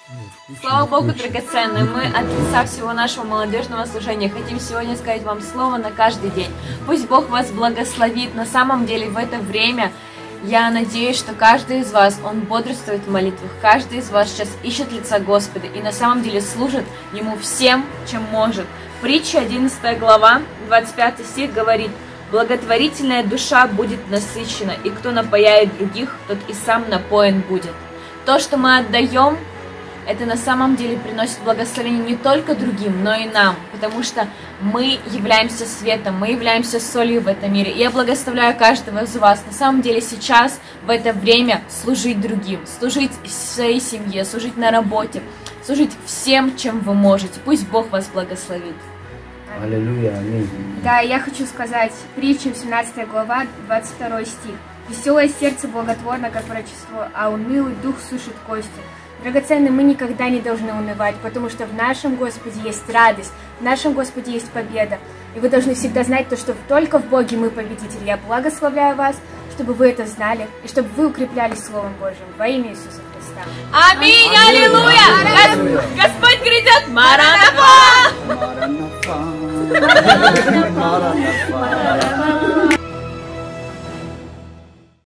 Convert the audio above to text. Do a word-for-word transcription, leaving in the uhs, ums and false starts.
Слава Богу, драгоценные, мы от лица всего нашего молодежного служения хотим сегодня сказать вам слово на каждый день. Пусть Бог вас благословит. На самом деле в это время я надеюсь, что каждый из вас, он бодрствует в молитвах, каждый из вас сейчас ищет лица Господа и на самом деле служит Ему всем, чем может. Притча одиннадцатая глава, двадцать пятый стих говорит: «Благотворительная душа будет насыщена, и кто напояет других, тот и сам напоен будет». То, что мы отдаем, это на самом деле приносит благословение не только другим, но и нам, потому что мы являемся светом, мы являемся солью в этом мире. И я благословляю каждого из вас на самом деле сейчас, в это время, служить другим, служить своей семье, служить на работе, служить всем, чем вы можете. Пусть Бог вас благословит. Аллилуйя, аминь. Да, я хочу сказать, притча семнадцатая глава, двадцать второй стих. «Веселое сердце благотворно, как врачество, а унылый дух сушит кости». Драгоценные, мы никогда не должны унывать, потому что в нашем Господе есть радость, в нашем Господе есть победа. И вы должны всегда знать то, что только в Боге мы победители. Я благословляю вас, чтобы вы это знали, и чтобы вы укреплялись Словом Божьим во имя Иисуса Христа. Аминь, аллилуйя! Господь грядет, Маранафа! Маранафа! Маранафа!